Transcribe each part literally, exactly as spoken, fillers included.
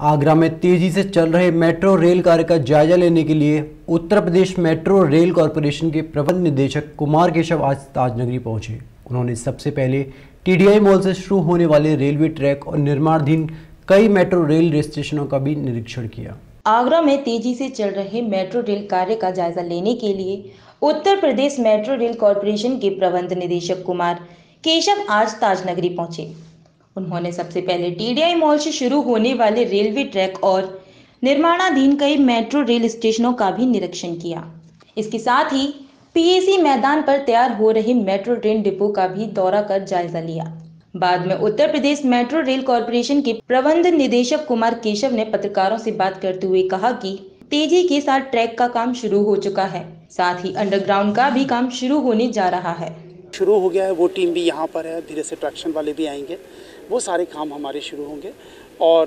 आगरा में तेजी से चल रहे मेट्रो रेल कार्य का जायजा लेने के लिए Uttar Pradesh metro rail corporation के प्रबंध निदेशक कुमार केशव आज ताजनगरी पहुंचे। उन्होंने सबसे पहले टीडीआई मॉल से शुरू होने वाले रेलवे ट्रैक और निर्माणाधीन कई मेट्रो रेल स्टेशनों का भी निरीक्षण किया। आगरा में तेजी से चल रहे मेट्रो रेल कार्य का जायजा लेने के लिए Uttar Pradesh metro rail corporation के प्रबंध निदेशक कुमार केशव आज ताजनगरी पहुंचे। उन्होंने सबसे पहले टीडीआई मॉल से शुरू होने वाले रेलवे ट्रैक और निर्माणाधीन कई मेट्रो रेल स्टेशनों का भी निरीक्षण किया। इसके साथ ही पीएसी मैदान पर तैयार हो रहे मेट्रो ट्रेन डिपो का भी दौरा कर जायजा लिया। बाद में Uttar Pradesh metro rail corporation के प्रबंध निदेशक कुमार केशव ने पत्रकारों से बात करते हुए कहा कि तेजी के साथ ट्रैक का काम शुरू हो चुका है, साथ ही अंडरग्राउंड का भी काम शुरू होने जा रहा है। शुरू हो गया है, वो टीम भी यहाँ पर है, धीरे से ट्रैक्शन वाले भी आएंगे, वो सारे काम हमारे शुरू होंगे। और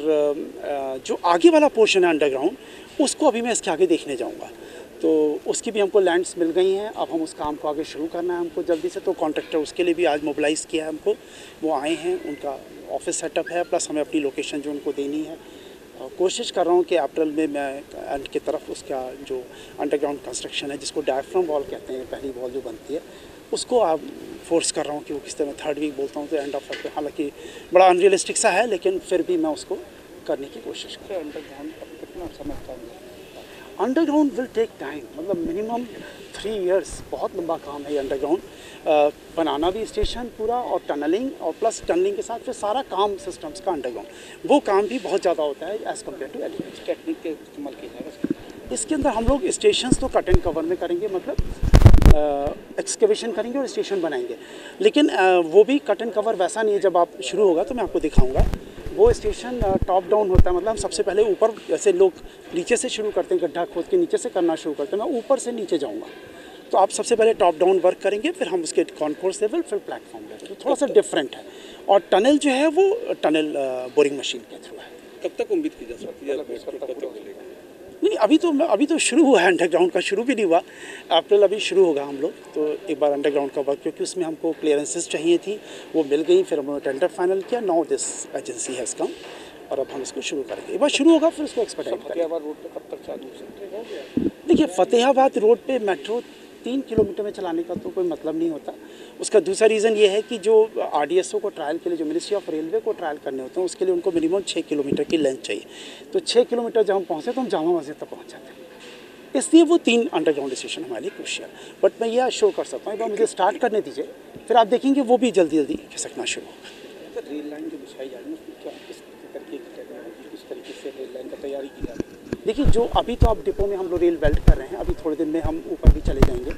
जो आगे वाला पोर्शन है अंडरग्राउंड, उसको अभी मैं इसके आगे देखने जाऊँगा, तो उसकी भी हमको लैंड्स मिल गई हैं। अब हम उस काम को आगे शुरू करना है हमको जल्दी से, तो कॉन्ट्रैक्टर उसके लिए भी आज मोबिलाइज़ किया है हमको, वो आए हैं, उनका ऑफिस सेटअप है, प्लस हमें अपनी लोकेशन जो उनको देनी है। कोशिश कर रहा हूँ कि अप्रैल में मैं एंड की तरफ उसका जो अंडरग्राउंड कंस्ट्रक्शन है, जिसको डायफ्राम वॉल कहते हैं, पहली वॉल जो बनती है, उसको आप फोर्स कर रहा हूँ कि वो किस तरह थर्ड वीक बोलता हूँ तो एंड ऑफ अप्रैल। हालांकि बड़ा अनरियलिस्टिक सा है, लेकिन फिर भी मैं उसको करने की कोशिश कर रहा हूँ। अंडरग्राउंड कितना समय का अंडरग्राउंड विल टेक टाइम, मतलब मिनिमम थ्री इयर्स, बहुत लंबा काम है ये अंडरग्राउंड बनाना भी, स्टेशन पूरा, और टनलिंग, और प्लस टनलिंग के साथ फिर सारा काम सिस्टम्स का अंडरग्राउंड, वो काम भी बहुत ज़्यादा होता है as compare to elevator. Technique के इस्तेमाल किया जाएगा इसके अंदर। हम लोग स्टेशन तो कट एंड कवर में करेंगे, मतलब एक्सकेवेशन uh, करेंगे और स्टेशन बनाएंगे, लेकिन uh, वो भी कट एंड कवर वैसा नहीं है। जब आप शुरू होगा तो मैं आपको दिखाऊंगा। वो स्टेशन टॉप डाउन होता है, मतलब हम सबसे पहले ऊपर, जैसे लोग नीचे से शुरू करते हैं, गड्ढा खोद के नीचे से करना शुरू करते हैं, मैं ऊपर से नीचे जाऊंगा। तो आप सबसे पहले टॉप डाउन वर्क करेंगे, फिर हम उसके कॉन्कोर्स लेवल, फिर प्लेटफॉर्म लेवल, तो थोड़ा सा डिफरेंट है। और टनल जो है वो टनल बोरिंग मशीन के थ्रू है। कब तक उम्मीद की जा सकती है? नहीं, अभी तो अभी तो शुरू हुआ है, अंडरग्राउंड का शुरू भी नहीं हुआ। अप्रैल अभी शुरू होगा हम लोग, तो एक बार अंडरग्राउंड का वर्क, क्योंकि उसमें हमको क्लियरेंसेस चाहिए थी, वो मिल गई, फिर हमने टेंडर फाइनल किया। Now this agency has come, और अब हम इसको शुरू करेंगे। एक बार शुरू होगा फिर उसको एक्सपेडाइट करेंगे। फतेहाबाद रोड पे कब तक चालू हो गया? देखिए, फतेहाबाद रोड पे मेट्रो तीन किलोमीटर में चलाने का तो कोई मतलब नहीं होता। उसका दूसरा रीज़न ये है कि जो आरडीएसओ को ट्रायल के लिए, जो मिनिस्ट्री ऑफ रेलवे को ट्रायल करने होते हैं, उसके लिए उनको मिनिमम छः किलोमीटर की लेंथ चाहिए। तो छः किलोमीटर जब हम पहुँचे तो हम जामा मस्जिद तक पहुँच जाते हैं, इसलिए वो तीन अंडरग्राउंड स्टेशन हमारे लिए क्रूशियल। बट मैं ये शो कर सकता हूँ, एक बार मुझे स्टार्ट करने दीजिए, फिर आप देखेंगे वो भी जल्दी जल्दी खिसकना शुरू होगा। तो रेल लाइन जो बिछाई जा रही है, उसमें क्या किस तरीके की टेक्नोलॉजी, किस तरीके से रेल लाइन का तैयारी की जा रही है? देखिए, जो अभी तो आप डिपो में हम लोग रेल वेल्ड कर रहे हैं, अभी थोड़े दिन में हम ऊपर भी चले जाएंगे,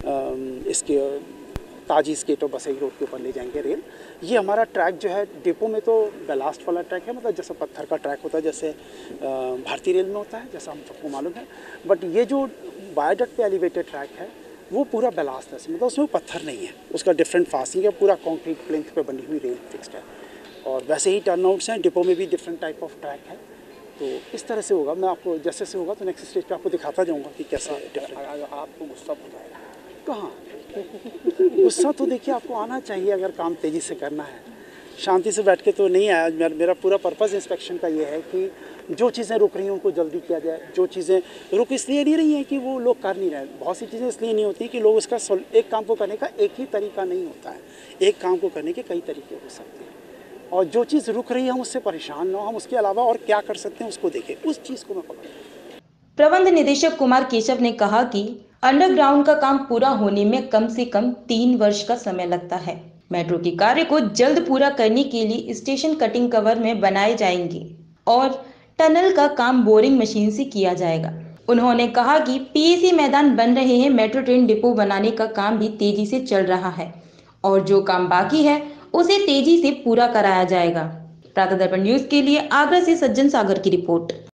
इसके ताजी स्केट और बसई रोड के ऊपर ले जाएंगे रेल। ये हमारा ट्रैक जो है डिपो में तो बेलास्ट वाला ट्रैक है, मतलब जैसे पत्थर का ट्रैक होता है, जैसे भारतीय रेल में होता है, जैसा हम सबको मालूम है। बट ये जो वायडक्ट पे एलिवेटेड ट्रैक है, वो पूरा बेलास्ट है, मतलब उसमें पत्थर नहीं है, उसका डिफरेंट फास्टिंग है, पूरा कॉन्क्रीट प्लिंथ पे बनी हुई रेल फिक्स्ड है। और वैसे ही टर्नआउट्स हैं, डिपो में भी डिफरेंट टाइप ऑफ ट्रैक है। तो इस तरह से होगा। मैं आपको जैसे से होगा तो नेक्स्ट स्टेज पे आपको दिखाता जाऊंगा कि कैसा डिफरेंट। आपको गुस्सा बताया कहाँ? गुस्सा तो देखिए आपको आना चाहिए अगर काम तेज़ी से करना है। शांति से बैठ के तो नहीं आया। मेरा पूरा पर्पज़ इंस्पेक्शन का ये है कि जो चीज़ें रुक रही हैं उनको जल्दी किया जाए। जो चीज़ें रुक इसलिए नहीं रही हैं कि वो लोग कर नहीं रहे, बहुत सी चीज़ें इसलिए नहीं होती कि लोग उसका एक काम को करने का एक ही तरीका नहीं होता है, एक काम को करने के कई तरीके हो सकते हैं। और जो चीज़ रुक रही है हम उससे परेशान ना हो, हम उसके अलावा और क्या कर सकते हैं उसको देखें, उस चीज़ को मैं पकड़। प्रबंध निदेशक कुमार केशव ने कहा कि अंडरग्राउंड का काम पूरा होने में कम से कम तीन वर्ष का समय लगता है। मेट्रो के कार्य को जल्द पूरा करने के लिए स्टेशन कटिंग कवर में बनाए जाएंगे और टनल का काम बोरिंग मशीन से किया जाएगा। उन्होंने कहा कि पीएसी मैदान बन रहे हैं, मेट्रो ट्रेन डिपो बनाने का काम भी तेजी से चल रहा है और जो काम बाकी है उसे तेजी से पूरा कराया जाएगा। प्रातः दर्पण न्यूज के लिए आगरा से सज्जन सागर की रिपोर्ट।